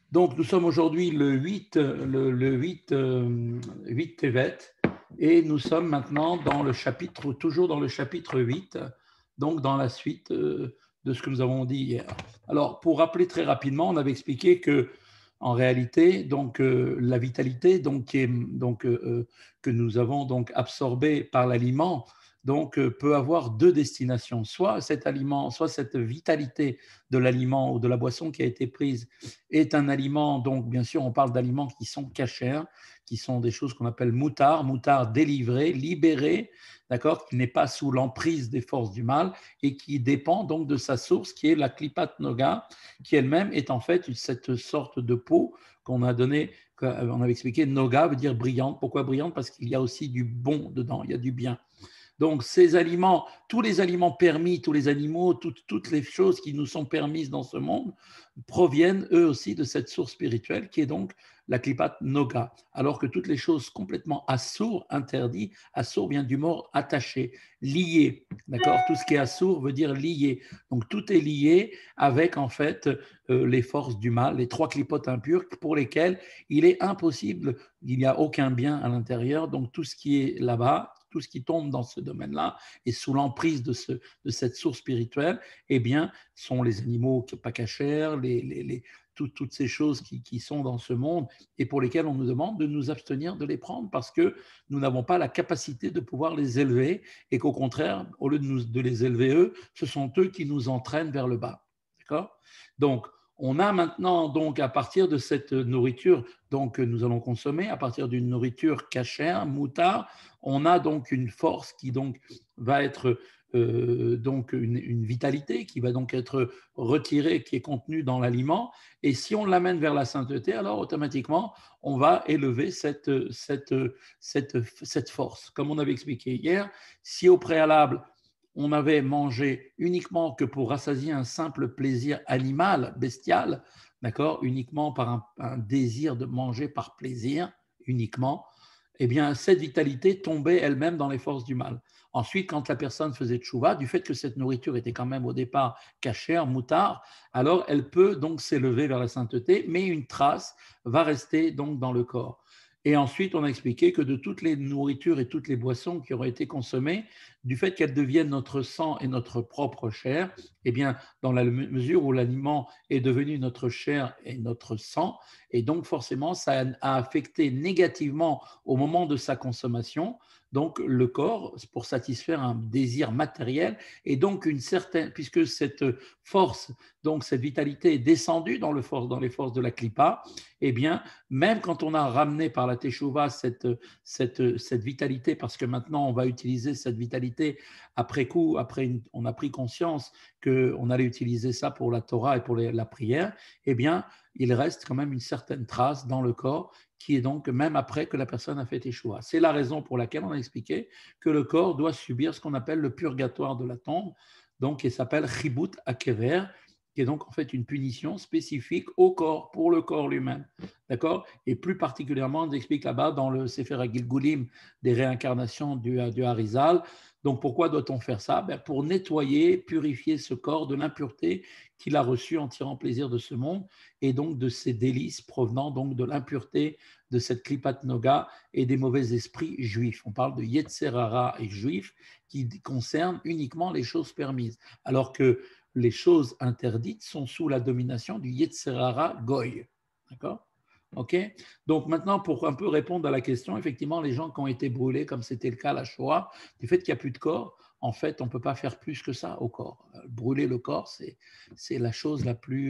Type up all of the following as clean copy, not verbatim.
Donc, nous sommes aujourd'hui le 8 Tevet, et nous sommes maintenant dans le chapitre, toujours dans le chapitre 8, donc dans la suite de ce que nous avons dit hier. Alors, pour rappeler très rapidement, on avait expliqué que, en réalité, donc, la vitalité que nous avons donc absorbée par l'aliment, donc, peut avoir deux destinations. Soit cet aliment, soit cette vitalité de l'aliment ou de la boisson qui a été prise est un aliment, donc bien sûr on parle d'aliments qui sont cachers, qui sont des choses qu'on appelle moutard délivré, libéré, d'accord, qui n'est pas sous l'emprise des forces du mal et qui dépend donc de sa source qui est la klipat noga, qui elle-même est en fait cette sorte de peau qu'on a donné, on avait expliqué, noga veut dire brillante. Pourquoi brillante? Parce qu'il y a aussi du bon dedans, il y a du bien. Donc, ces aliments, tous les aliments permis, tous les animaux, toutes les choses qui nous sont permises dans ce monde proviennent eux aussi de cette source spirituelle qui est donc la klipat noga. Alors que toutes les choses complètement assour, interdites, assour vient du mot attaché, lié. D'accord? Tout ce qui est assour veut dire lié. Donc, tout est lié avec en fait les forces du mal, les trois clipotes impures pour lesquelles il est impossible, il n'y a aucun bien à l'intérieur. Donc, tout ce qui est là-bas, tout ce qui tombe dans ce domaine-là et sous l'emprise de cette source spirituelle, eh bien, sont les animaux pas cachers, toutes ces choses qui sont dans ce monde et pour lesquelles on nous demande de nous abstenir de les prendre parce que nous n'avons pas la capacité de pouvoir les élever et qu'au contraire, au lieu de les élever eux, ce sont eux qui nous entraînent vers le bas. D'accord? Donc, on a maintenant, donc, à partir de cette nourriture donc, que nous allons consommer, à partir d'une nourriture cachère, moutard, on a donc une force qui donc va être donc une vitalité qui va donc être retirée, qui est contenue dans l'aliment. Et si on l'amène vers la sainteté, alors automatiquement, on va élever cette force. Comme on avait expliqué hier, si au préalable, on avait mangé uniquement que pour rassasier un simple plaisir animal, bestial, d'accord, uniquement par un désir de manger par plaisir, uniquement, eh bien, cette vitalité tombait elle-même dans les forces du mal. Ensuite, quand la personne faisait tchouva, du fait que cette nourriture était quand même au départ cachère, moutard, alors elle peut donc s'élever vers la sainteté, mais une trace va rester donc dans le corps. Et ensuite, on a expliqué que de toutes les nourritures et toutes les boissons qui auraient été consommées, du fait qu'elles deviennent notre sang et notre propre chair, eh bien, dans la mesure où l'aliment est devenu notre chair et notre sang, et donc forcément, ça a affecté négativement au moment de sa consommation, donc le corps, pour satisfaire un désir matériel, et donc une certaine, puisque cette force, donc cette vitalité est descendue dans les forces de la clipa, eh bien, même quand on a ramené par la teshuva cette vitalité, parce que maintenant on va utiliser cette vitalité après coup, on a pris conscience qu'on allait utiliser ça pour la Torah et pour la prière, eh bien, il reste quand même une certaine trace dans le corps qui est donc même après que la personne a fait échouer. C'est la raison pour laquelle on a expliqué que le corps doit subir ce qu'on appelle le purgatoire de la tombe, donc qui s'appelle chibut akever, qui est donc en fait une punition spécifique au corps, pour le corps lui-même. D'accord? Et plus particulièrement, on explique là-bas dans le Sefer Gilgulim des réincarnations du Harizal. Donc pourquoi doit-on faire ça? Pour nettoyer, purifier ce corps de l'impureté qu'il a reçue en tirant plaisir de ce monde et donc de ces délices provenant donc de l'impureté de cette klipat noga et des mauvais esprits juifs. On parle de Yetzerara et juifs qui concernent uniquement les choses permises, alors que les choses interdites sont sous la domination du Yetzerara goy. D'accord? OK? Donc maintenant, pour un peu répondre à la question, effectivement, les gens qui ont été brûlés, comme c'était le cas à la Shoah, du fait qu'il n'y a plus de corps, en fait, on ne peut pas faire plus que ça au corps. Brûler le corps, c'est la chose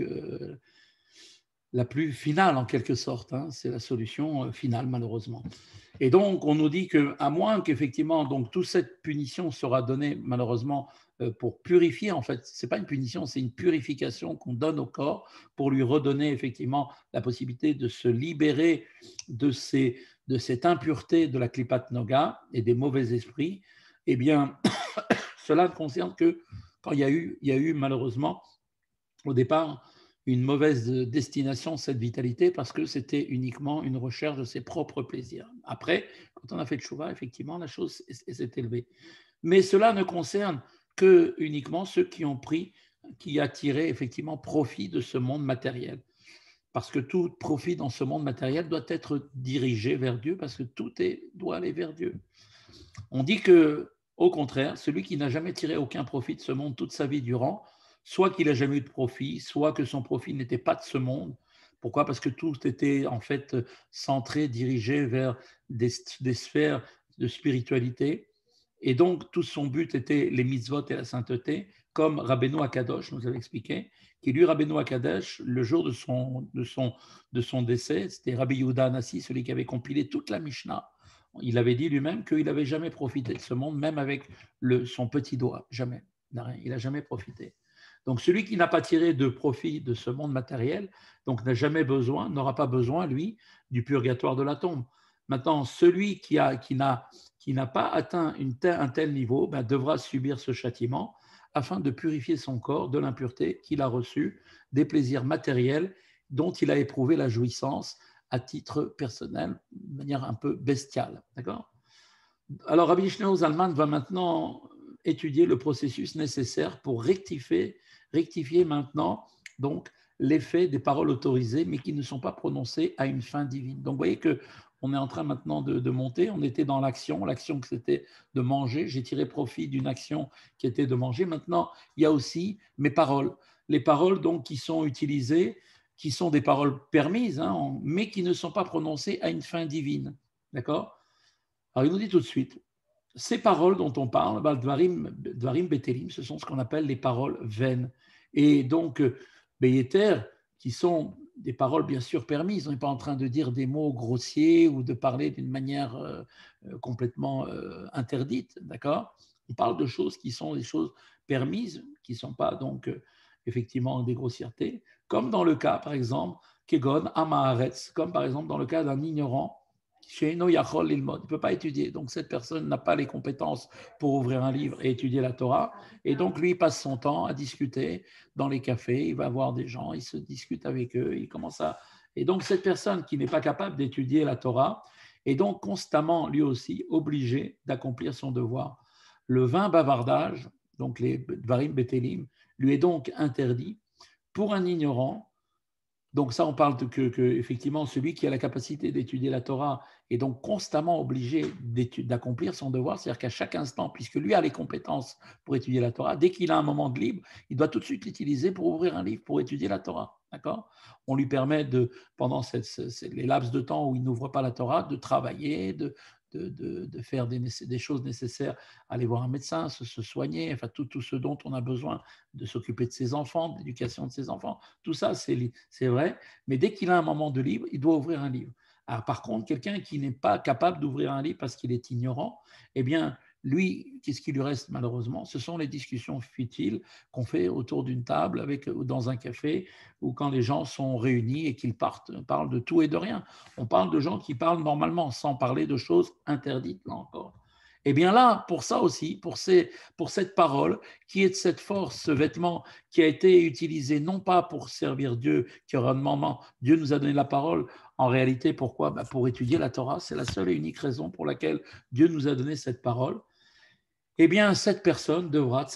la plus finale en quelque sorte. Hein. C'est la solution finale, malheureusement. Et donc, on nous dit qu'à moins qu'effectivement, donc, toute cette punition sera donnée, malheureusement, pour purifier, en fait, ce n'est pas une punition, c'est une purification qu'on donne au corps pour lui redonner effectivement la possibilité de se libérer de, de cette impureté de la klipat noga et des mauvais esprits. Eh bien, cela ne concerne que quand il y a eu malheureusement, au départ, une mauvaise destination, cette vitalité, parce que c'était uniquement une recherche de ses propres plaisirs. Après, quand on a fait le chouva, effectivement, la chose s'est élevée. Mais cela ne concerne que uniquement ceux qui ont pris, qui a tiré effectivement profit de ce monde matériel. parce que tout profit dans ce monde matériel doit être dirigé vers Dieu, parce que doit aller vers Dieu. On dit que, au contraire, celui qui n'a jamais tiré aucun profit de ce monde toute sa vie durant, soit qu'il n'a jamais eu de profit, soit que son profit n'était pas de ce monde. Pourquoi? Parce que tout était en fait centré, dirigé vers des sphères de spiritualité. Et donc, tout son but était les mitzvot et la sainteté, comme Rabbeinu Akadosh nous avait expliqué, qui lui, Rabbeinu Akadosh, le jour de son décès, c'était Rabbi Yehuda Anassi, celui qui avait compilé toute la Mishnah. Il avait dit lui-même qu'il n'avait jamais profité de ce monde, même avec son petit doigt. Jamais. Il n'a jamais profité. Donc, celui qui n'a pas tiré de profit de ce monde matériel, donc n'aura pas besoin, lui, du purgatoire de la tombe. Maintenant, celui qui n'a pas atteint un tel niveau devra subir ce châtiment afin de purifier son corps de l'impureté qu'il a reçue, des plaisirs matériels dont il a éprouvé la jouissance à titre personnel, de manière un peu bestiale. D'accord ? Alors, Rabbi Shneur Zalman va maintenant étudier le processus nécessaire pour rectifier maintenant donc l'effet des paroles autorisées, mais qui ne sont pas prononcées à une fin divine. Donc, vous voyez qu'on est en train maintenant de monter. On était dans l'action que c'était de manger. J'ai tiré profit d'une action qui était de manger. Maintenant, il y a aussi mes paroles. Les paroles donc qui sont utilisées, qui sont des paroles permises, mais qui ne sont pas prononcées à une fin divine. D'accord ? Alors, il nous dit tout de suite, ces paroles dont on parle, Dvarim Betelim, ce sont ce qu'on appelle les paroles vaines. Et donc, Beyeter, qui sont des paroles bien sûr permises, on n'est pas en train de dire des mots grossiers ou de parler d'une manière complètement interdite, d'accord ? On parle de choses qui sont des choses permises, qui ne sont pas donc effectivement des grossièretés, comme dans le cas, par exemple, Kegon Amaharetz, comme par exemple dans le cas d'un ignorant il ne peut pas étudier. Donc, cette personne n'a pas les compétences pour ouvrir un livre et étudier la Torah. Et donc, lui, il passe son temps à discuter dans les cafés. Il va voir des gens, il se discute avec eux. Il commence à... Et donc, cette personne qui n'est pas capable d'étudier la Torah est donc constamment, lui aussi, obligé d'accomplir son devoir. Le vain bavardage, donc les Dvarim Betelim, lui est donc interdit pour un ignorant. Donc ça, on parle que effectivement, celui qui a la capacité d'étudier la Torah est donc constamment obligé d'accomplir son devoir, c'est-à-dire qu'à chaque instant, puisque lui a les compétences pour étudier la Torah, dès qu'il a un moment de libre, il doit tout de suite l'utiliser pour ouvrir un livre, pour étudier la Torah. D'accord ? On lui permet, pendant les laps de temps où il n'ouvre pas la Torah, de travailler, de faire des choses nécessaires, aller voir un médecin, se soigner, enfin tout ce dont on a besoin, de s'occuper de ses enfants, de l'éducation de ses enfants. Tout ça, c'est vrai, mais dès qu'il a un moment de libre, il doit ouvrir un livre. Alors, par contre, quelqu'un qui n'est pas capable d'ouvrir un livre parce qu'il est ignorant, eh bien, lui, qu'est-ce qui lui reste malheureusement? Ce sont les discussions futiles qu'on fait autour d'une table, dans un café, ou quand les gens sont réunis et qu'ils parlent de tout et de rien. On parle de gens qui parlent normalement, sans parler de choses interdites, là encore. Et bien là, pour ça aussi, pour cette parole, qui est de cette force, ce vêtement qui a été utilisé non pas pour servir Dieu, qui aura demandé, Dieu nous a donné la parole, en réalité, pourquoi ? Pour étudier la Torah, c'est la seule et unique raison pour laquelle Dieu nous a donné cette parole. Eh bien, cette personne devra,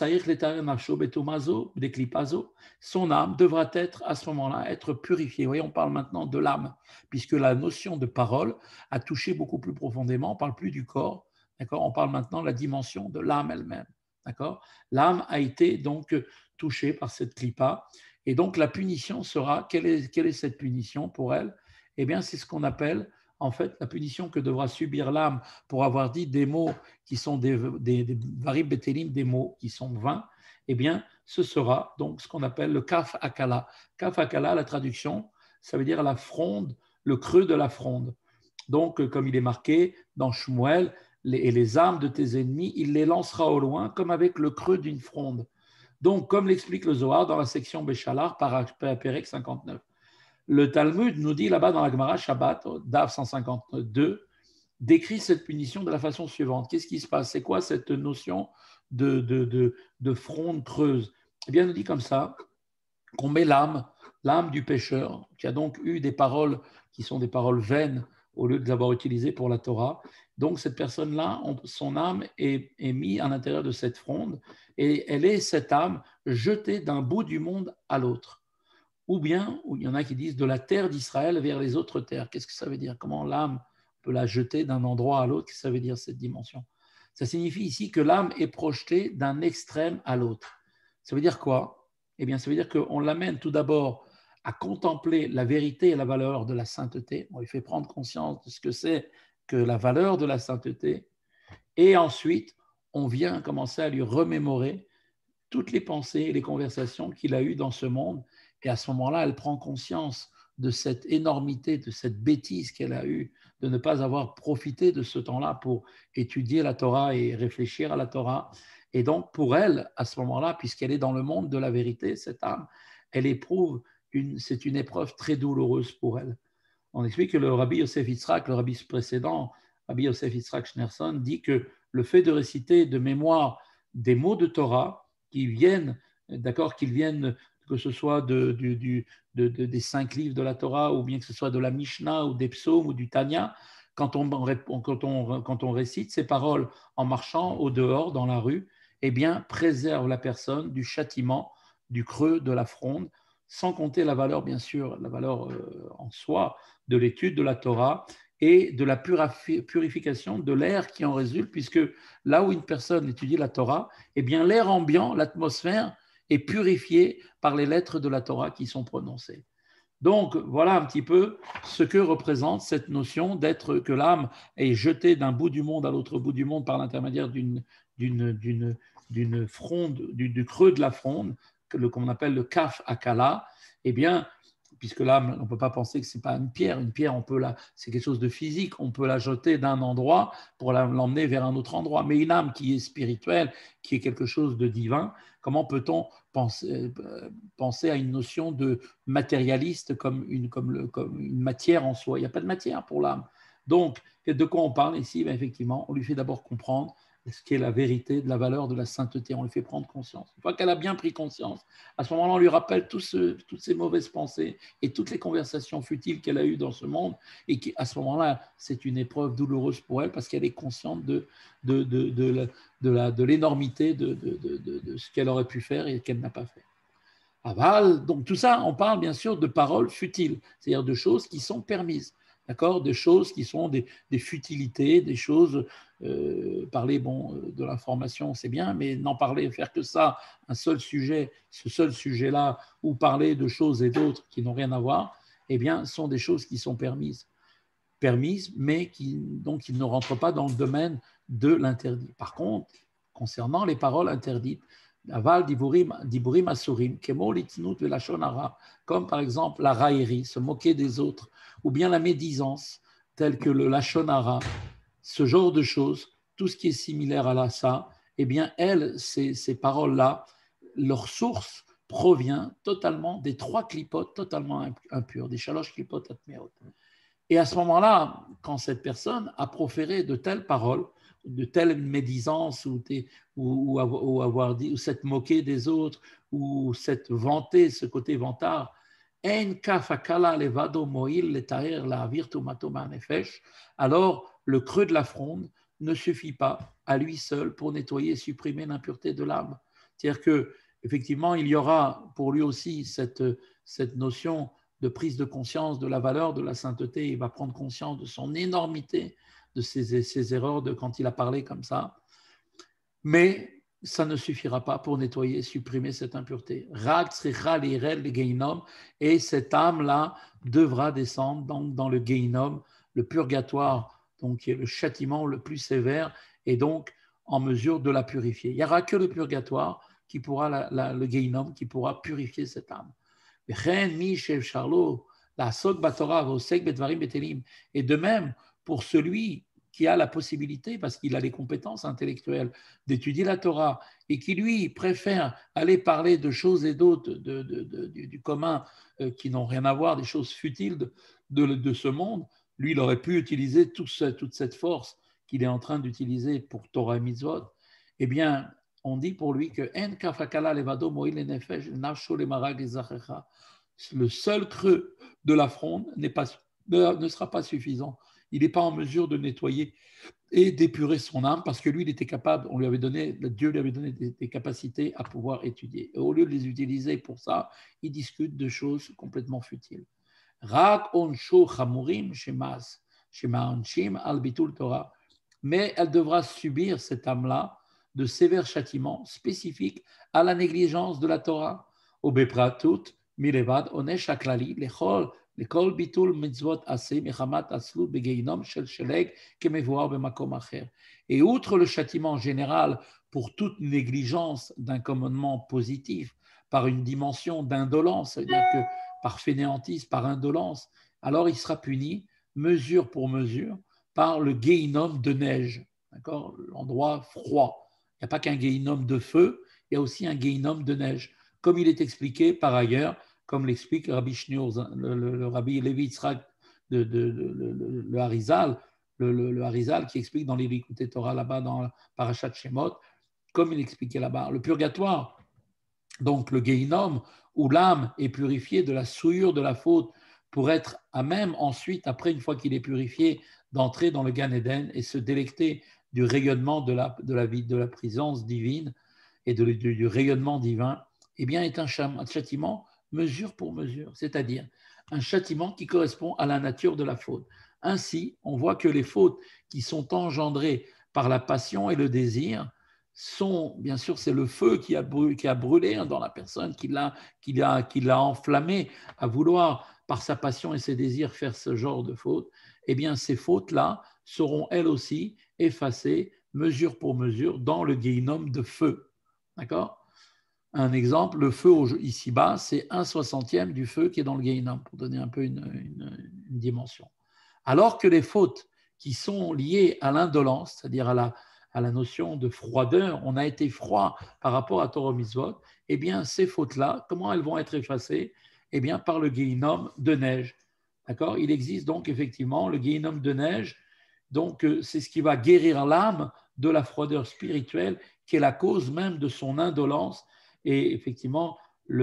son âme devra être à ce moment-là, être purifiée. Vous voyez, on parle maintenant de l'âme, puisque la notion de parole a touché beaucoup plus profondément. On ne parle plus du corps, d'accord ? On parle maintenant de la dimension de l'âme elle-même, d'accord ? L'âme a été donc touchée par cette clipa, et donc la punition sera, quelle est cette punition pour elle ? Eh bien, c'est ce qu'on appelle en fait la punition que devra subir l'âme pour avoir dit des mots qui sont des varib betelim, des mots qui sont vains, eh bien, ce sera donc ce qu'on appelle le kaf akala. Kaf akala, la traduction, ça veut dire la fronde, le creux de la fronde. Donc, comme il est marqué dans Shmuel, les armes de tes ennemis, il les lancera au loin comme avec le creux d'une fronde. Donc, comme l'explique le Zohar dans la section Béchalar, par Pérec 59. Le Talmud nous dit là-bas dans la Gemara Shabbat, Dav 152, décrit cette punition de la façon suivante. Qu'est-ce qui se passe? C'est quoi cette notion de fronde creuse? Eh bien, il nous dit comme ça qu'on met l'âme du pécheur, qui a donc eu des paroles qui sont des paroles vaines au lieu de les avoir utilisées pour la Torah. Donc, cette personne-là, son âme est mise à l'intérieur de cette fronde et elle est, cette âme, jetée d'un bout du monde à l'autre. ou bien, il y en a qui disent de la terre d'Israël vers les autres terres. Qu'est-ce que ça veut dire? Comment l'âme peut la jeter d'un endroit à l'autre? Qu'est-ce que ça veut dire cette dimension? Ça signifie ici que l'âme est projetée d'un extrême à l'autre. Ça veut dire quoi? Eh bien, ça veut dire qu'on l'amène tout d'abord à contempler la vérité et la valeur de la sainteté. On lui fait prendre conscience de ce que c'est que la valeur de la sainteté. Et ensuite, on vient commencer à lui remémorer toutes les pensées et les conversations qu'il a eues dans ce monde. Et à ce moment-là, elle prend conscience de cette énormité, de cette bêtise qu'elle a eue, de ne pas avoir profité de ce temps-là pour étudier la Torah et réfléchir à la Torah. Et donc, pour elle, à ce moment-là, puisqu'elle est dans le monde de la vérité, cette âme, elle éprouve, c'est une épreuve très douloureuse pour elle. On explique que le Rabbi Yosef Yitzhak, le rabbi précédent, Rabbi Yosef Yitzhak Schneerson, dit que le fait de réciter de mémoire des mots de Torah qui viennent, d'accord, qu'ils viennent, que ce soit des 5 livres de la Torah ou bien que ce soit de la Mishnah ou des psaumes ou du Tanya, quand on récite ces paroles en marchant au dehors, dans la rue, eh bien, préserve la personne du châtiment, du creux, de la fronde, sans compter la valeur, bien sûr, la valeur en soi de l'étude de la Torah et de la purification de l'air qui en résulte, puisque là où une personne étudie la Torah, eh bien l'air ambiant, l'atmosphère est purifiée par les lettres de la Torah qui sont prononcées. Donc voilà un petit peu ce que représente cette notion d'être que l'âme est jetée d'un bout du monde à l'autre bout du monde par l'intermédiaire d'une fronde, du creux de la fronde, qu'on appelle le kaf akala. Eh bien, puisque l'âme, on ne peut pas penser que ce n'est pas une pierre. Une pierre, c'est quelque chose de physique. On peut la jeter d'un endroit pour l'emmener vers un autre endroit. Mais une âme qui est spirituelle, qui est quelque chose de divin, comment peut-on penser à une notion de matérialiste comme une matière en soi? Il n'y a pas de matière pour l'âme. Donc, de quoi on parle ici? Ben, effectivement, on lui fait d'abord comprendre ce qu'est la vérité de la valeur de la sainteté. On lui fait prendre conscience. Une fois qu'elle a bien pris conscience, à ce moment-là, on lui rappelle toutes ces mauvaises pensées et toutes les conversations futiles qu'elle a eues dans ce monde. Et qu'à ce moment-là, c'est une épreuve douloureuse pour elle parce qu'elle est consciente de l'énormité de ce qu'elle aurait pu faire et qu'elle n'a pas fait. Aval, donc tout ça, on parle bien sûr de paroles futiles, c'est-à-dire de choses qui sont permises. D'accord, des choses qui sont des futilités, des choses, parler de l'information, c'est bien, mais n'en parler, faire que ça, un seul sujet, ce seul sujet-là, ou parler de choses et d'autres qui n'ont rien à voir, eh bien, sont des choses qui sont permises, mais donc qui ne rentrent pas dans le domaine de l'interdit. Par contre, concernant les paroles interdites, aval diburim asurim, kemo litnut velashon hara, comme par exemple la raillerie, se moquer des autres, ou bien la médisance, telle que le lashon hara, ce genre de choses, tout ce qui est similaire à ça, eh bien, ces paroles-là, leur source provient totalement des 3 clipotes totalement impures, des shalosh clipotes atmeot. Et à ce moment-là, quand cette personne a proféré de telles paroles, de telles médisances, ou avoir dit, ou s'être moqué des autres, ou s'être vanté, ce côté vantard, alors le creux de la fronde ne suffit pas à lui seul pour nettoyer et supprimer l'impureté de l'âme. C'est-à-dire que effectivement, il y aura pour lui aussi cette notion de prise de conscience de la valeur de la sainteté. Il va prendre conscience de son énormité, de ses erreurs de quand il a parlé comme ça. Mais ça ne suffira pas pour nettoyer, supprimer cette impureté. Et cette âme-là devra descendre dans le Geinom, le purgatoire, donc qui est le châtiment le plus sévère, et donc en mesure de la purifier. Il n'y aura que le purgatoire qui pourra, le Geinom, qui pourra purifier cette âme. Et de même, pour celui qui a la possibilité, parce qu'il a les compétences intellectuelles, d'étudier la Torah, et qui, lui, préfère aller parler de choses et d'autres du commun qui n'ont rien à voir, des choses futiles de ce monde, lui, il aurait pu utiliser toute cette force qu'il est en train d'utiliser pour Torah et Mitzvot. Eh bien, on dit pour lui que le seul creux de la fronde ne sera pas suffisant. il n'est pas en mesure de nettoyer et d'épurer son âme parce que lui, il était capable, Dieu lui avait donné des capacités à pouvoir étudier. Et au lieu de les utiliser pour ça, il discute de choses complètement futiles. Rak onsho chamurim shema onshim al bitul Torah. Mais elle devra subir, cette âme-là, de sévères châtiments spécifiques à la négligence de la Torah. Au bepratut milevad onesh aklali lechol lekol bitul mitzvot aseh mechamat aslut begeinom shel sheleg kemevoar bemakom acher. Et outre le châtiment général pour toute négligence d'un commandement positif par une dimension d'indolence, c'est-à-dire que par fainéantise, par indolence, alors il sera puni mesure pour mesure par le Guéhinom de neige, d'accord, l'endroit froid. Il n'y a pas qu'un Guéhinom de feu, il y a aussi un Guéhinom de neige, comme il est expliqué par ailleurs, comme l'explique Rabbi Shneur, le Rabbi Levi Yitzhak, le Harizal, le Harizal qui explique dans l'Irikouté Torah là-bas dans Parashat Shemot, comme il expliquait là-bas, le purgatoire, donc le Guéhinom, où l'âme est purifiée de la souillure de la faute pour être à même ensuite, après une fois qu'il est purifié, d'entrer dans le Gan Eden et se délecter du rayonnement de la présence divine et du rayonnement divin, eh bien, est un châtiment mesure pour mesure, c'est-à-dire un châtiment qui correspond à la nature de la faute. Ainsi, on voit que les fautes qui sont engendrées par la passion et le désir sont, bien sûr, c'est le feu qui a brûlé dans la personne, qui l'a enflammé à vouloir, par sa passion et ses désirs, faire ce genre de fautes. Eh bien, ces fautes-là seront elles aussi effacées, mesure pour mesure, dans le Guéhinom de feu. D'accord ? Un exemple, le feu ici-bas, c'est 1/60 du feu qui est dans le Guéhinom, pour donner un peu une dimension. Alors que les fautes qui sont liées à l'indolence, c'est-à-dire à la notion de froideur, on a été froid par rapport à Torah Mitzvot, eh bien, ces fautes-là, comment elles vont être effacées ? Eh bien, par le Guéhinom de neige. D'accord ? Il existe donc effectivement le Guéhinom de neige, donc c'est ce qui va guérir l'âme de la froideur spirituelle, qui est la cause même de son indolence. Et effectivement,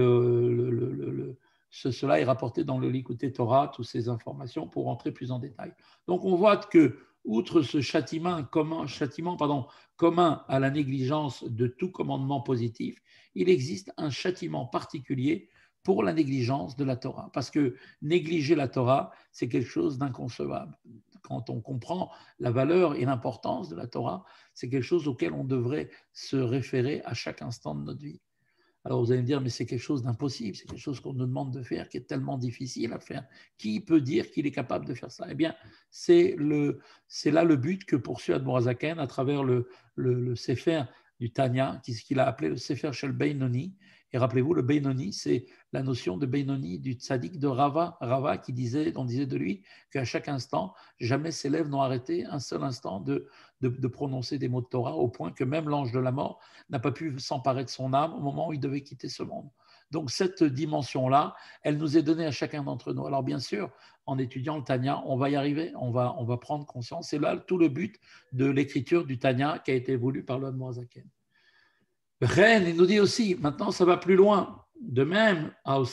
cela est rapporté dans le Likutei Torah, toutes ces informations, pour rentrer plus en détail. Donc, on voit que, outre ce châtiment commun à la négligence de tout commandement positif, il existe un châtiment particulier pour la négligence de la Torah. Parce que négliger la Torah, c'est quelque chose d'inconcevable. Quand on comprend la valeur et l'importance de la Torah, c'est quelque chose auquel on devrait se référer à chaque instant de notre vie. Alors vous allez me dire, mais c'est quelque chose d'impossible, c'est quelque chose qu'on nous demande de faire, qui est tellement difficile à faire. Qui peut dire qu'il est capable de faire ça ? Eh bien, c'est là le but que poursuit Admor HaZaken à travers le Sefer du Tanya, ce qu'il a appelé le Sefer Shel Beinoni. Et rappelez-vous, le Beinoni, c'est la notion de Beinoni du tzaddik de Rava. Rava on disait de lui qu'à chaque instant, jamais ses lèvres n'ont arrêté un seul instant de prononcer des mots de Torah, au point que même l'ange de la mort n'a pas pu s'emparer de son âme au moment où il devait quitter ce monde. Donc cette dimension-là, elle nous est donnée à chacun d'entre nous. Alors bien sûr, en étudiant le Tanya, on va y arriver, on va prendre conscience. C'est là tout le but de l'écriture du Tanya qui a été voulu par l'Admor HaZaken. Ren, il nous dit aussi, maintenant ça va plus loin. De même,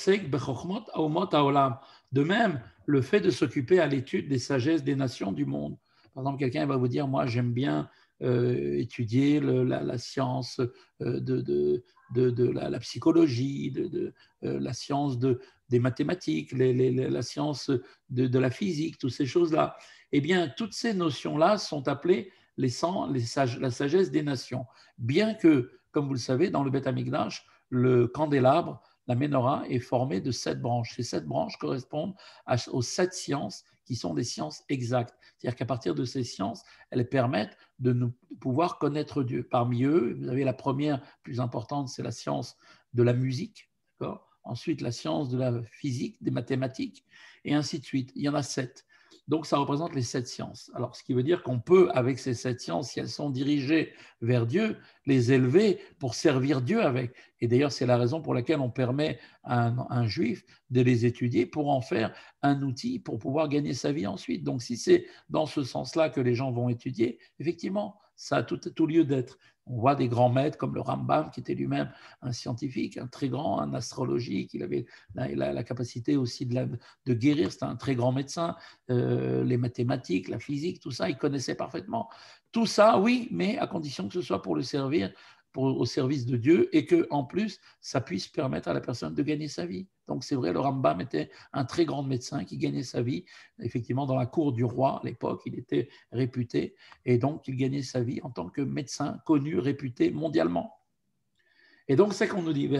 de même, le fait de s'occuper à l'étude des sagesses des nations du monde. Par exemple, quelqu'un va vous dire, moi j'aime bien étudier la science de la psychologie, la science des mathématiques, la science de la physique, toutes ces choses-là. Eh bien, toutes ces notions-là sont appelées la sagesse des nations. Bien que, comme vous le savez, dans le Beth Amikdash, le candélabre, la menorah, est formé de 7 branches. Ces 7 branches correspondent aux 7 sciences qui sont des sciences exactes. C'est-à-dire qu'à partir de ces sciences, elles permettent de nous pouvoir connaître Dieu. Parmi eux, vous avez la première plus importante, c'est la science de la musique, d'accord ? Ensuite, la science de la physique, des mathématiques, et ainsi de suite. Il y en a 7. Donc, ça représente les 7 sciences. Alors, ce qui veut dire qu'on peut, avec ces 7 sciences, si elles sont dirigées vers Dieu, les élever pour servir Dieu avec. Et d'ailleurs, c'est la raison pour laquelle on permet à un juif de les étudier pour en faire un outil pour pouvoir gagner sa vie ensuite. Donc, si c'est dans ce sens-là que les gens vont étudier, effectivement, ça a tout lieu d'être. On voit des grands maîtres comme le Rambam, qui était lui-même un scientifique, un très grand, un astrologie, qu'il avait la capacité aussi de guérir, c'était un très grand médecin, les mathématiques, la physique, tout ça, il connaissait parfaitement. Tout ça, oui, mais à condition que ce soit pour le servir, au service de Dieu, et que en plus, ça puisse permettre à la personne de gagner sa vie. Donc c'est vrai, le Rambam était un très grand médecin qui gagnait sa vie, effectivement, dans la cour du roi à l'époque, il était réputé, et donc il gagnait sa vie en tant que médecin connu, réputé mondialement. Et donc, c'est qu'on nous dit,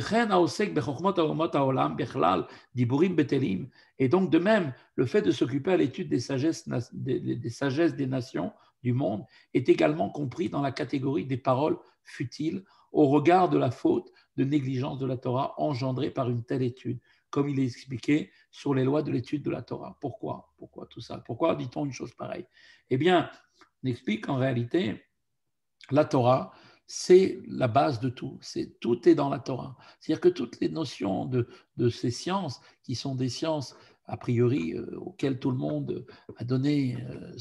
et donc, de même, le fait de s'occuper à l'étude des sagesses des nations du monde est également compris dans la catégorie des paroles futiles au regard de la faute de négligence de la Torah engendrée par une telle étude, comme il est expliqué sur les lois de l'étude de la Torah. Pourquoi tout ça? Pourquoi dit-on une chose pareille? Eh bien, on explique qu'en réalité, la Torah, c'est la base de tout. Tout est dans la Torah. C'est-à-dire que toutes les notions de ces sciences, qui sont des sciences a priori auxquelles tout le monde a donné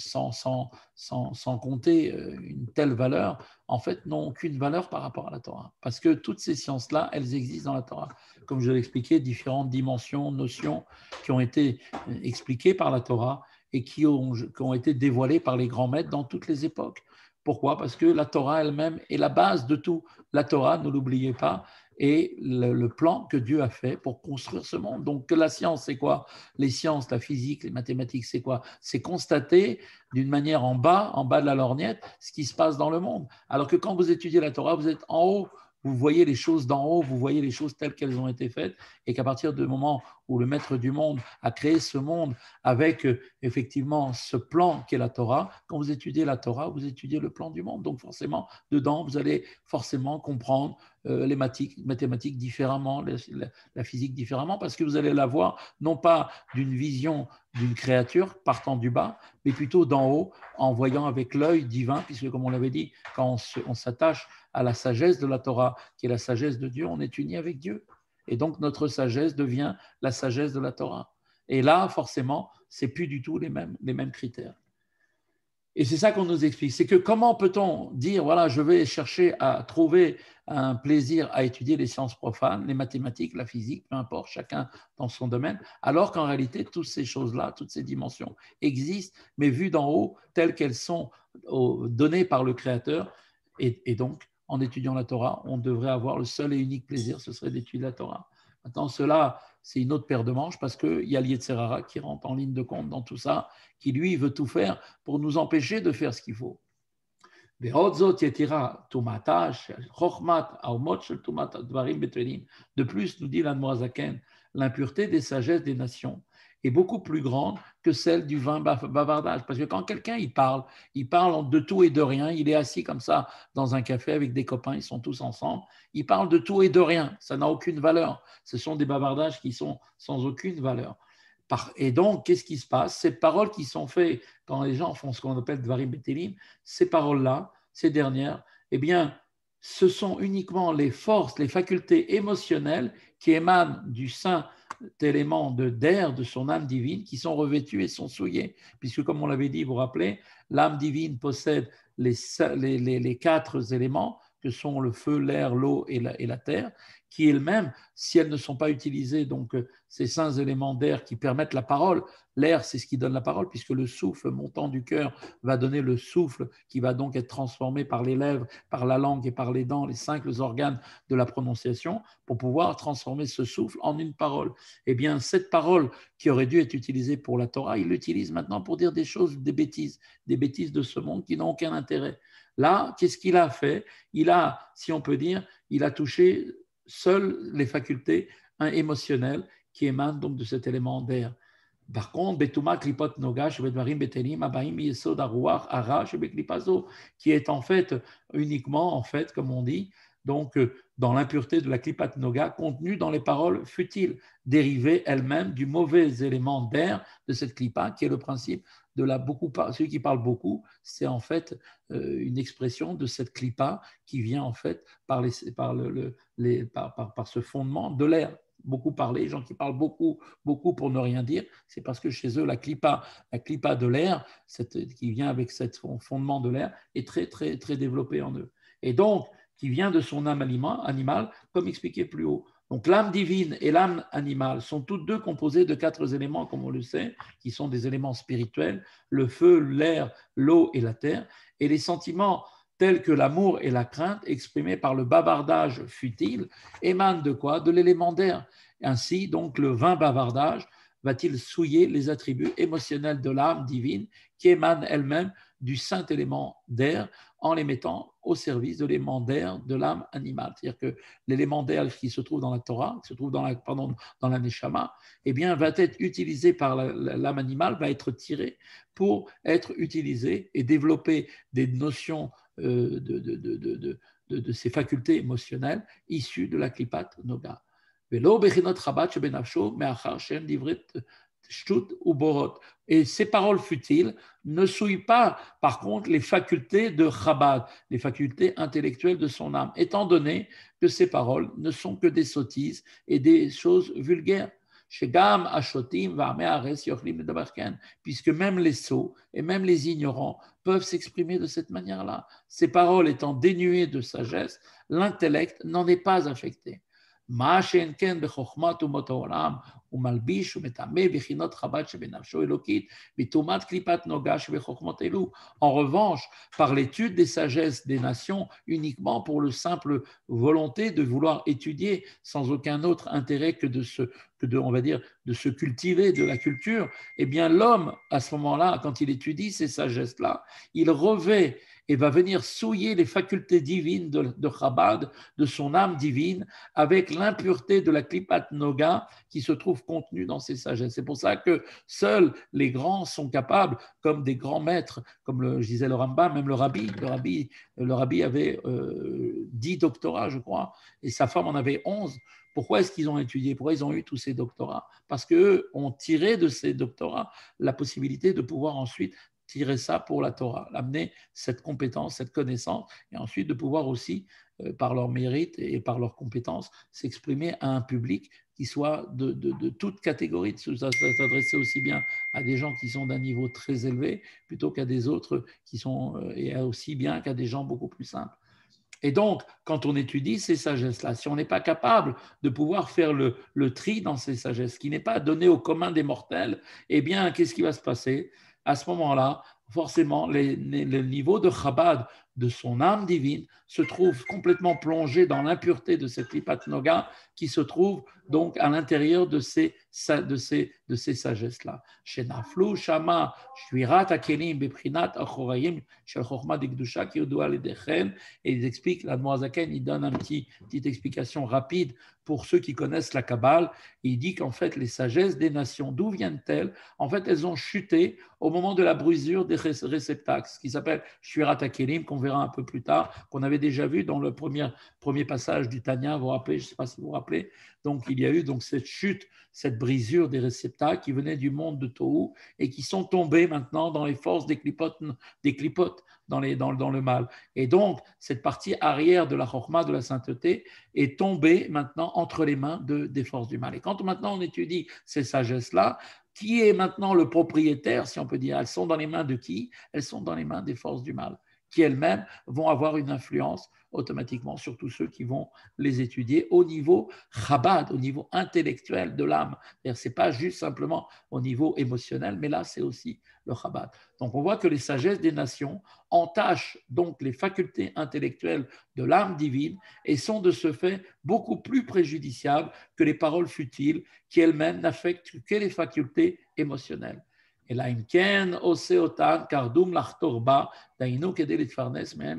sans compter une telle valeur, en fait, n'ont aucune valeur par rapport à la Torah. Parce que toutes ces sciences-là, elles existent dans la Torah. Comme je l'ai expliqué, différentes dimensions, notions qui ont été expliquées par la Torah et qui ont été dévoilées par les grands maîtres dans toutes les époques. Pourquoi? Parce que la Torah elle-même est la base de tout. La Torah, ne l'oubliez pas, est le plan que Dieu a fait pour construire ce monde. Donc, la science, c'est quoi? Les sciences, la physique, les mathématiques, c'est quoi? C'est constater d'une manière en bas de la lorgnette, ce qui se passe dans le monde. Alors que quand vous étudiez la Torah, vous êtes en haut, vous voyez les choses d'en haut, vous voyez les choses telles qu'elles ont été faites, et qu'à partir du moment où le maître du monde a créé ce monde avec effectivement ce plan qu'est la Torah, quand vous étudiez la Torah, vous étudiez le plan du monde. Donc forcément, dedans, vous allez forcément comprendre les mathématiques différemment, la physique différemment, parce que vous allez la voir non pas d'une vision d'une créature partant du bas, mais plutôt d'en haut, en voyant avec l'œil divin, puisque comme on l'avait dit, quand on s'attache à la sagesse de la Torah, qui est la sagesse de Dieu, on est uni avec Dieu. Et donc notre sagesse devient la sagesse de la Torah. Et là, forcément, c'est plus du tout les mêmes critères. Et c'est ça qu'on nous explique. C'est que comment peut-on dire, voilà, je vais chercher à trouver un plaisir à étudier les sciences profanes, les mathématiques, la physique, peu importe, chacun dans son domaine, alors qu'en réalité, toutes ces choses-là, toutes ces dimensions existent, mais vues d'en haut, telles qu'elles sont données par le Créateur. Et donc, en étudiant la Torah, on devrait avoir le seul et unique plaisir, ce serait d'étudier la Torah. Maintenant, cela, c'est une autre paire de manches parce qu'il y a l'Yetzer-Hara qui rentre en ligne de compte dans tout ça, qui lui veut tout faire pour nous empêcher de faire ce qu'il faut. De plus, nous dit l'Admorazaken, l'impureté des sagesses des nations est beaucoup plus grande que celle du vain bavardage. Parce que quand quelqu'un il parle de tout et de rien, il est assis comme ça dans un café avec des copains, ils sont tous ensemble, il parle de tout et de rien, ça n'a aucune valeur. Ce sont des bavardages qui sont sans aucune valeur. Et donc, qu'est-ce qui se passe? Ces paroles qui sont faites quand les gens font ce qu'on appelle Dvarim Betelim, ces paroles-là, ces dernières, eh bien, ce sont uniquement les forces, les facultés émotionnelles qui émanent du saint élément d'air de son âme divine qui sont revêtues et sont souillées. Puisque, comme on l'avait dit, vous vous rappelez, l'âme divine possède les quatre éléments que sont le feu, l'air, l'eau et la terre, qui elles-mêmes, si elles ne sont pas utilisées, donc ces 5 éléments d'air qui permettent la parole, l'air c'est ce qui donne la parole, puisque le souffle montant du cœur va donner le souffle qui va donc être transformé par les lèvres, par la langue et par les dents, les 5 organes de la prononciation, pour pouvoir transformer ce souffle en une parole. Eh bien, cette parole qui aurait dû être utilisée pour la Torah, il l'utilise maintenant pour dire des choses, des bêtises de ce monde qui n'ont aucun intérêt. Là, qu'est-ce qu'il a fait? Il a, si on peut dire, il a touché seules les facultés émotionnelles qui émanent donc de cet élément d'air. Par contre, Betuma Klipot Nogash, Bedvarim Betelim, Abaim Yesod Aruach, Arash, Beklipazo, qui est en fait uniquement, en fait, comme on dit, donc dans l'impureté de la Klipat Noga, contenue dans les paroles futiles, dérivées elles-mêmes du mauvais élément d'air de cette Klipa, qui est le principe de celui qui parle beaucoup, c'est en fait une expression de cette Klipa qui vient en fait par ce fondement de l'air. Beaucoup parler, les gens qui parlent beaucoup pour ne rien dire, c'est parce que chez eux, la clipa de l'air, qui vient avec ce fondement de l'air, est très, très, très développée en eux. et donc qui vient de son âme animale, comme expliqué plus haut. Donc l'âme divine et l'âme animale sont toutes deux composées de 4 éléments, comme on le sait, qui sont des éléments spirituels, le feu, l'air, l'eau et la terre, et les sentiments tels que l'amour et la crainte, exprimés par le bavardage futile, émanent de quoi? De l'élément d'air. Ainsi, donc, le vain bavardage va-t-il souiller les attributs émotionnels de l'âme divine qui émane elle-même du saint élément d'air en les mettant au service de l'élément d'air de l'âme animale. C'est-à-dire que l'élément d'air qui se trouve dans la Torah, qui se trouve dans la Neshama, eh bien, va être utilisé par l'âme animale, va être tiré pour être utilisé et développer des notions de ces facultés émotionnelles issues de la Klipat Noga. Et ces paroles futiles ne souillent pas, par contre, les facultés de Chabad, les facultés intellectuelles de son âme, étant donné que ces paroles ne sont que des sottises et des choses vulgaires. Puisque même les sots et même les ignorants peuvent s'exprimer de cette manière-là. Ces paroles étant dénuées de sagesse, l'intellect n'en est pas affecté. En revanche, par l'étude des sagesses des nations, uniquement pour le simple volonté de vouloir étudier sans aucun autre intérêt que on va dire, de se cultiver de la culture, eh bien l'homme, à ce moment-là, quand il étudie ces sagesses-là, il revêt et va venir souiller les facultés divines de Chabad, de son âme divine, avec l'impureté de la Klipat Noga qui se trouve contenue dans ces sagesses. C'est pour ça que seuls les grands sont capables, comme des grands maîtres, comme je disais le Rambam, même le rabbi avait 10 doctorats, je crois, et sa femme en avait 11. Pourquoi est-ce qu'ils ont étudié? Pourquoi ils ont eu tous ces doctorats? Parce qu'eux ont tiré de ces doctorats la possibilité de pouvoir ensuite tirer ça pour la Torah, amener cette compétence, cette connaissance, et ensuite de pouvoir aussi, par leur mérite et par leurs compétences, s'exprimer à un public qui soit de toute catégorie, s'adresser aussi bien à des gens qui sont d'un niveau très élevé, plutôt qu'à des autres qui sont, et aussi bien qu'à des gens beaucoup plus simples. Et donc, quand on étudie ces sagesses-là, si on n'est pas capable de pouvoir faire le tri dans ces sagesses, qui n'est pas donné au commun des mortels, eh bien, qu'est-ce qui va se passer? À ce moment-là, forcément, le niveau de Chabad de son âme divine se trouve complètement plongé dans l'impureté de cette Klipat Noga qui se trouve donc à l'intérieur de ces sagesses-là. Shenaflu shama shvirat hakelim beprinat achorayim shel chokhma dekdusha kiudu aledechen. Et ils expliquent, l'Admorazaken, il donne une petite explication rapide pour ceux qui connaissent la Kabbale. Il dit qu'en fait, les sagesses des nations, d'où viennent-elles? En fait, elles ont chuté au moment de la brisure des réceptacles, ce qui s'appelle Shvirat HaKelim, qu'on verra un peu plus tard, qu'on avait déjà vu dans le premier passage du Tanya, vous vous rappelez, je ne sais pas si vous vous rappelez. Donc, il y a eu donc cette chute, cette brisure des réceptacles qui venaient du monde de Tohu et qui sont tombés maintenant dans les forces des clipotes dans le mal. Et donc, cette partie arrière de la Chokhmah, de la sainteté, est tombée maintenant entre les mains des forces du mal. Et quand maintenant on étudie ces sagesses-là, qui est maintenant le propriétaire, si on peut dire? Elles sont dans les mains de qui? Elles sont dans les mains des forces du mal, qui elles-mêmes vont avoir une influence automatiquement sur tous ceux qui vont les étudier au niveau Chabad, au niveau intellectuel de l'âme. Ce n'est pas juste simplement au niveau émotionnel, mais là, c'est aussi le Chabad. Donc, on voit que les sagesses des nations entachent donc les facultés intellectuelles de l'âme divine et sont de ce fait beaucoup plus préjudiciables que les paroles futiles qui elles-mêmes n'affectent que les facultés émotionnelles. אלא אם כן עושה אותן קרדום לחתור בה, דהיינו כדי להתפרנס מהם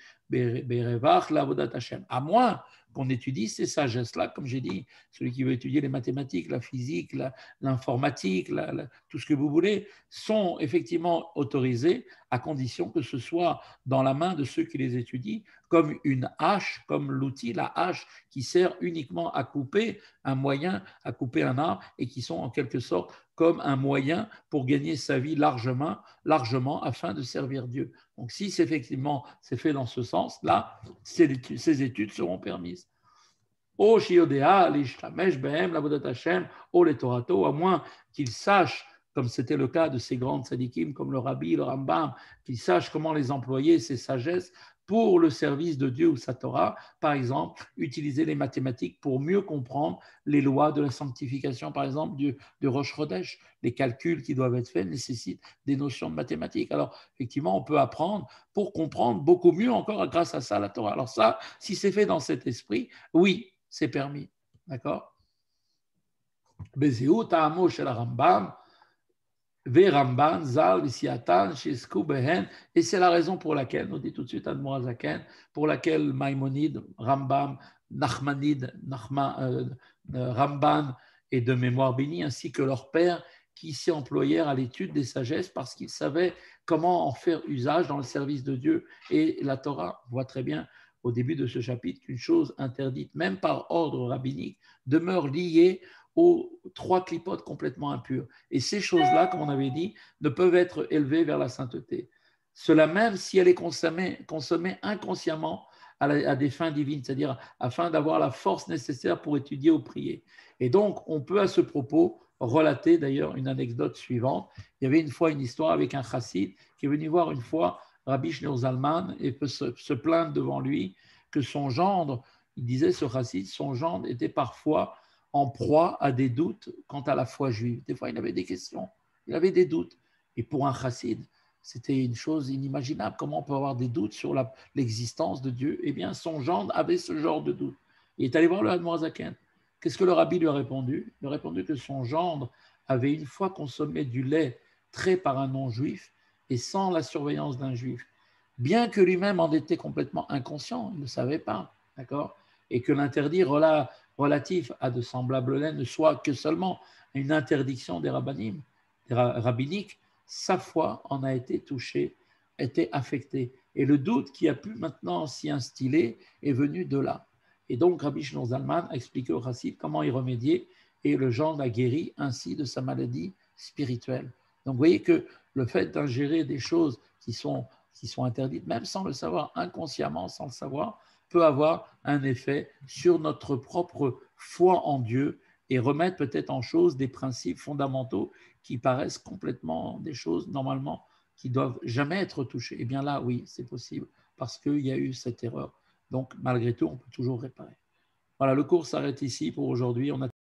ברווח לעבודת השם. À moins qu'on étudie ces sagesses-là, comme j'ai dit, celui qui veut étudier les mathématiques, la physique, l'informatique, tout ce que vous voulez, sont effectivement autorisés à condition que ce soit dans la main de ceux qui les étudient, comme une hache, comme l'outil, la hache qui sert uniquement à couper un moyen, à couper un arbre, et qui sont en quelque sorte comme un moyen pour gagner sa vie largement afin de servir Dieu. Donc si effectivement c'est fait dans ce sens, là, ces études seront permises. Au shiodea, l'ishtamesh behem, l'avodat Hashem, au le torato, à moins qu'ils sachent, comme c'était le cas de ces grands tzadikim comme le Rabbi, le Rambam, qu'ils sachent comment les employer, ces sagesses, pour le service de Dieu ou sa Torah. Par exemple, utiliser les mathématiques pour mieux comprendre les lois de la sanctification, par exemple, de Rosh Chodesh. Les calculs qui doivent être faits nécessitent des notions de mathématiques. Alors, effectivement, on peut apprendre pour comprendre beaucoup mieux encore grâce à ça la Torah. Alors ça, si c'est fait dans cet esprit, oui, c'est permis. D'accord? Bezéou, Ta'amo shel Rambam, Ve Ramban, Zal, Visiatan, Shesku, Behen, et c'est la raison pour laquelle, nous dit tout de suite Admor Zaken, pour laquelle Maïmonide, Rambam, Nachmanide, Ramban et de mémoire bénie, ainsi que leur père, qui s'y employèrent à l'étude des sagesses parce qu'ils savaient comment en faire usage dans le service de Dieu. Et la Torah voit très bien au début de ce chapitre qu'une chose interdite, même par ordre rabbinique, demeure liée aux 3 clipotes complètement impures. Et ces choses-là, comme on avait dit, ne peuvent être élevées vers la sainteté. Cela même si elle est consommée inconsciemment à des fins divines, c'est-à-dire afin d'avoir la force nécessaire pour étudier ou prier. Et donc, on peut à ce propos relater d'ailleurs une anecdote suivante. Il y avait une fois une histoire avec un chassid qui est venu voir une fois Rabbi Shneur Zalman et peut se plaindre devant lui que son gendre, il disait ce chassid, son gendre était parfois en proie à des doutes quant à la foi juive. Des fois, il avait des questions, il avait des doutes. Et pour un chassid, c'était une chose inimaginable. Comment on peut avoir des doutes sur l'existence de Dieu? Eh bien, son gendre avait ce genre de doute. Il est allé voir le Hadmorazaken. Qu'est-ce que le rabbi lui a répondu? Il a répondu que son gendre avait une fois consommé du lait trait par un non-juif et sans la surveillance d'un juif. Bien que lui-même en était complètement inconscient, il ne savait pas, d'accord? Et que l'interdit relatif à de semblables laits ne soit que seulement une interdiction des rabbiniques, sa foi en a été touchée, été affectée. Et le doute qui a pu maintenant s'y instiller est venu de là. Et donc Rabbi Shneur Zalman a expliqué au chassid comment y remédier et le gendre l'a guéri ainsi de sa maladie spirituelle. Donc vous voyez que le fait d'ingérer des choses qui sont interdites, même sans le savoir, inconsciemment, sans le savoir, peut avoir un effet sur notre propre foi en Dieu et remettre peut-être en chose des principes fondamentaux qui paraissent complètement des choses normalement qui doivent jamais être touchées. Eh bien là, oui, c'est possible parce qu'il y a eu cette erreur. Donc malgré tout, on peut toujours réparer. Voilà, le cours s'arrête ici pour aujourd'hui. On a